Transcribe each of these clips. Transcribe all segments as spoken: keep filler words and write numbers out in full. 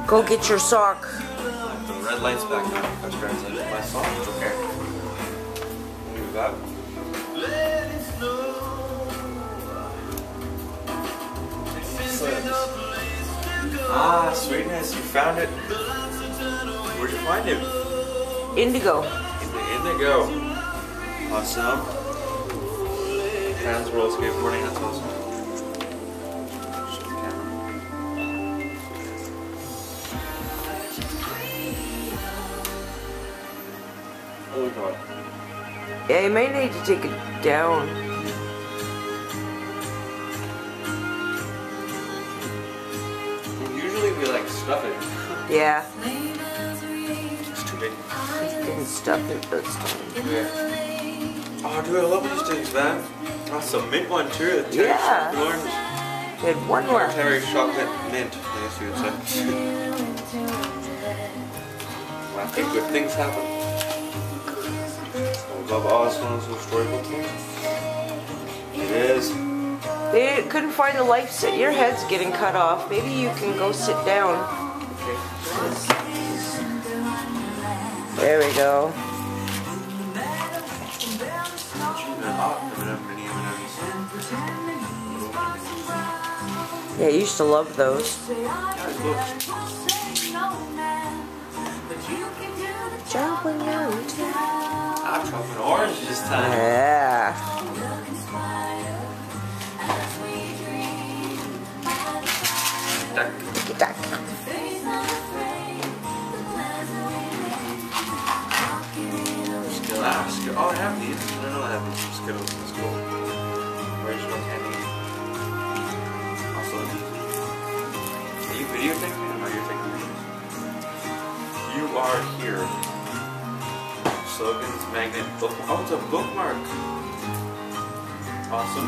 Go get your sock. The red light's back on. I was trying to say my sock. Okay. Move that. Ah, sweetness, you found it. Where'd you find it? Indigo. In the Indigo. Awesome. Trans World Skateboarding, that's awesome. Oh god. Yeah, you may need to take it down. Usually we like stuff it. Yeah. It's too big. He didn't stuff it this time. Yeah. Oh dude, I love these things, man. That's a mint one too. The Yeah. chocolate orange. We had one left. Terry chocolate mint, I guess you would say. When I think good things happen. I love Oswald's little storybook things. It is. They couldn't find the life set. Your head's getting cut off. Maybe you can go sit down. Okay. There we go. Yeah, I used to love those. Jumping out. Ah, chocolate orange this time. Yeah. Duck. Duck. Skill ah, skill. Oh, I have these. I don't know I have these Skittles. That's cool. Original candy. Also, are you videotaping me or are you taking pictures? You are here. Slogans, magnet, bookmark. Oh, it's a bookmark. Awesome.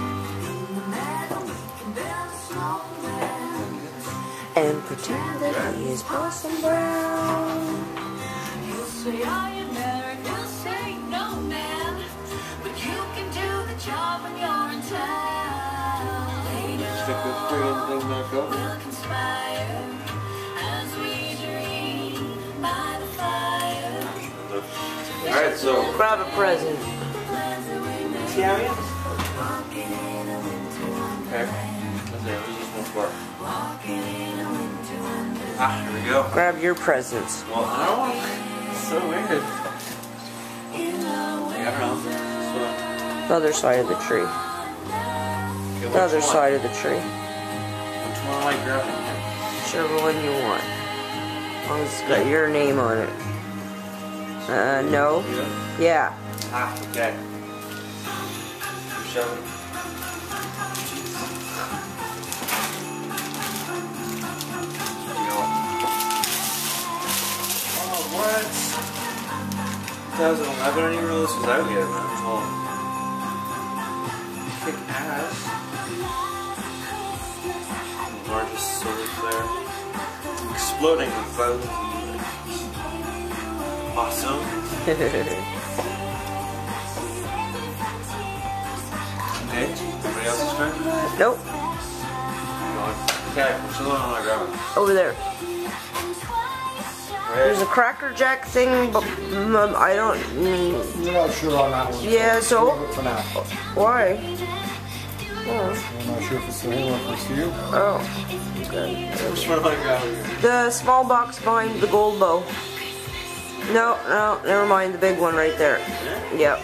And pretend that he is Parson Brown. You'll say I am married, you'll say no man, but you can do the job when you're in town. Stick this friggin' thing back up. We'll conspire as we dream by the fire. Alright, so. Grab a present. See how he is? Okay. What's that? Who's this one for? Ah, here we go. Grab your presents. Well, I don't want. It's so weird. I don't know. The other side of the tree. Okay, The other one? side of the tree. Which one am I grabbing? Whichever one you want. As long as it's got your name on it. Uh, no. Yeah. Yeah. Ah, okay. Shove it. What? twenty eleven, I didn't even know this was out yet, man. Oh. Kick ass. Largest solar flare. Exploding with violent awesome. Okay, anybody else's turn? Nope. Okay, which one am I grabbing? Over there. Right. There's a Cracker Jack thing, but mm, I don't. Mm, You're not sure on that one. yeah, so. For now. Why? Oh. I'm not sure if it's the same one for you. Oh. Okay. Which one am I grabbing here? The small box behind the gold bow. No, no, never mind. The big one right there. Yep.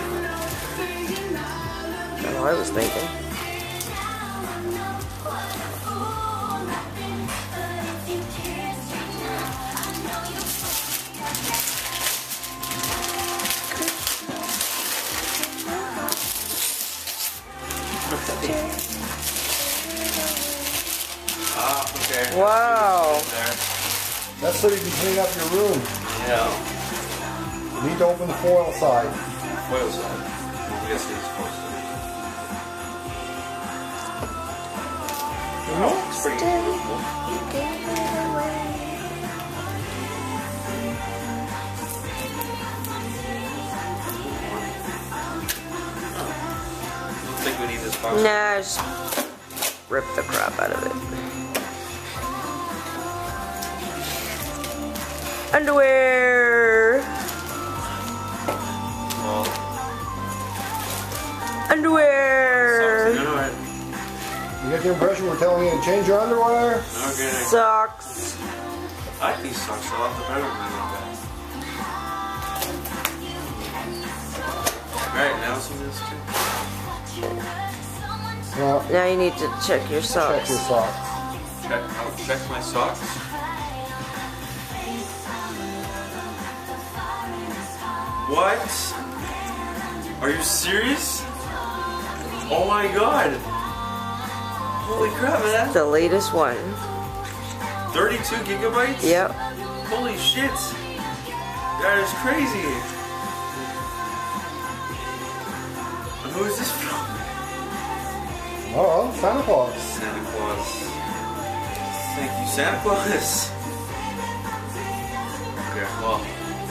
That's what I was thinking. Ah, okay. Wow. There. That's so you can clean up your room. Yeah. You need to open the foil side. Foil side. I guess it's supposed to. Oh, it's pretty cool. I don't think we need this box. Nah, just rip the crap out of it. Underwear. Well, Underwear. socks, you know what? You get the impression we're telling you to change your underwear? Okay. Socks. I like these socks a lot better than that. Alright, now some of this too. Well, Now you need to check your check socks. your socks. Check, I'll check my socks. What? Are you serious? Oh my god! Holy crap, man! The latest one. thirty-two gigabytes? Yep. Holy shit! That is crazy! And who is this from? Oh, Santa Claus. Santa Claus. Thank you, Santa Claus. Okay, well.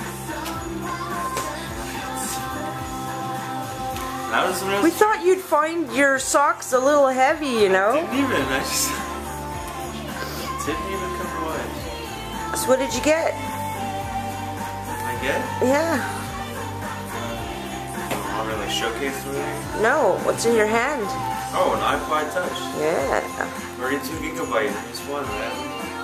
That was We thought you'd find your socks a little heavy, you know? Didn't even, I just didn't even come to mind. So what did you get? I get? Yeah. I'll really showcase it. No, what's in your hand? Oh, an iPod Touch. Yeah. thirty-two gigabyte, just one, man.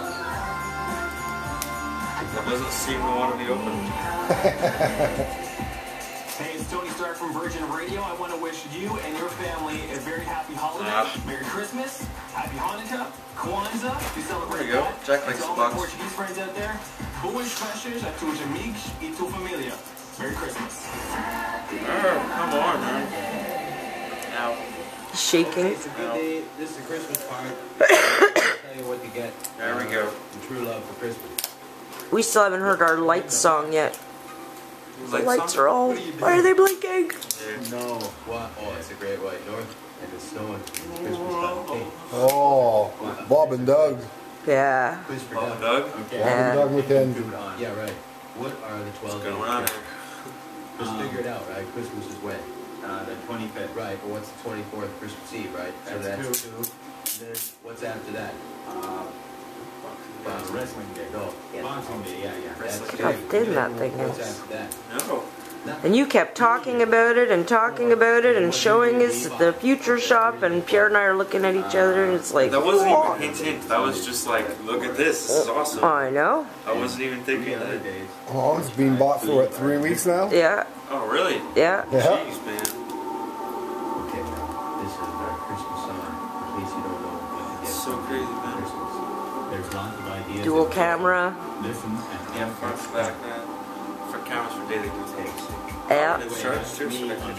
That doesn't seem to want to be opened. Hey, it's Tony Stark from Virgin Radio. I want to wish you and your family a very happy holiday. Ah. Merry Christmas, Happy Hanukkah, Kwanzaa. We celebrate There you go. that. Jack And likes to the all my box. Portuguese friends out there, boas festas a tus amigos e tua família. Merry Christmas. Oh, come on, man. Now, He's shaking. It's a good day. This is the Christmas part. I'll tell you what to get. there we go. The true love for Christmas. We still haven't heard our lights song yet. The Lights lights on? are all... Why are they blinking? Yeah. No. What? Oh, it's a great white north. And it's snowing. It's Christmas time. Hey, Oh, Bob and Doug. Yeah. quiz for Bob and Doug. Doug? Okay. Bob Yeah. and Doug McKenzie. Food on. Yeah, right. What are the twelve What's days? going on of here? Christmas? Just figure it out, right? Christmas is when? Uh, the twenty-fifth. Right, but what's the twenty-fourth? Christmas Eve, right? So That's that's two. Then what's after that? Uh, wrestling day. No. Boxing day, yeah, yeah. That's Wrestling two. How thin that Then thing What's is. after that? No. And you kept talking about it and talking about it and showing us the future shop, and Pierre and I are looking at each other and it's like, That wasn't even "What?" hint hint. That was just like, look at this. This is awesome. I know. I wasn't even thinking Other that. days. Oh, it's been bought for what, three weeks now? Yeah, Oh, really? yeah. Yeah. Jeez, man. Okay, now, this is our Christmas song. In case you don't know what to get So for crazy, man. Christmas. There's lots of ideas. Dual that- camera. Listen and Yeah, front, back, man. For cameras for daily use. Yeah. It's charged too, so they can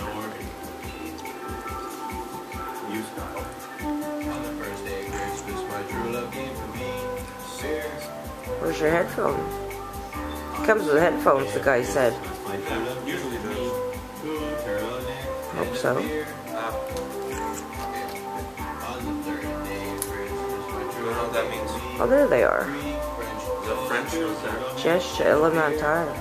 You, Scott. On the first day of Christmas, my true love gave to me. Beer. Where's your headphones? Comes with headphones, the guy said. My true love usually gave to does. me. Two turtlenecks Hope and a so. beer. Ah, On the third day of Christmas, my I true don't know what love that gave means. to me. Oh, there they are. Three French Is that French or is that? Just elemental.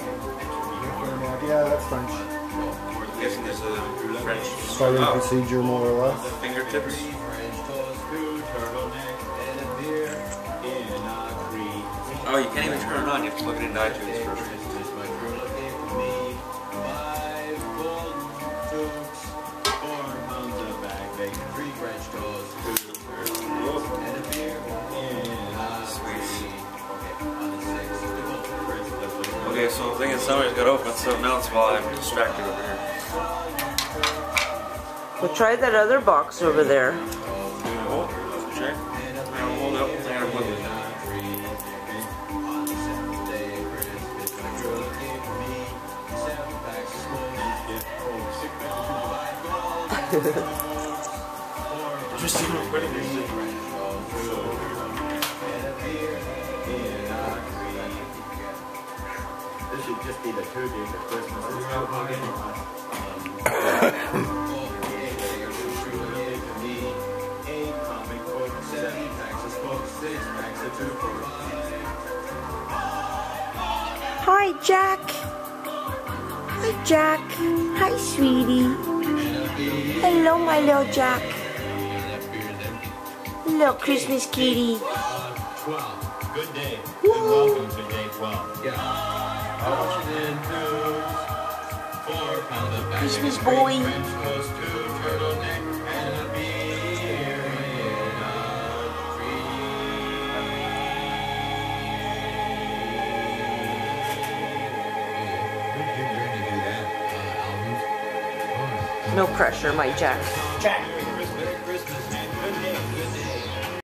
Yeah, that's French. I'm guessing there's a French. Starting Oh, procedure, more or less. fingertips. Three French toast Two turtlenecks and a beer. in a creek. Oh, you can't even turn it on. You have to plug it into iTunes Day of first. Christmas, my true love gave to me. Five golden toques. Four pounds of bag bacon. Three French toast Two turtlenecks and a beer. in a Sweet. Okay, on the sixth. Christmas. Okay, so I'm thinking somebody's got to open something else while I'm distracted over here. Well, try that other box over there. Oh, check. Now hold up. I gotta plug it in. On the seventh day of Christmas, my true love gave to me seven packs of smoke. Just see what putting this in. And a beer in a This should just be the two days of Christmas. It's not fucking eight comic books, seven packs of smoke, six packs of two for Hi, Jack. Hi, Jack. Hi, sweetie. Hello, my little Jack. Little Christmas kitty. twelve. Good day. And welcome to day Well, yeah. Ocean Tubes, four pounds of bag. Christmas boy. French toast, two turtleneck, and a beer in a tree. No pressure, my Jack. Jack.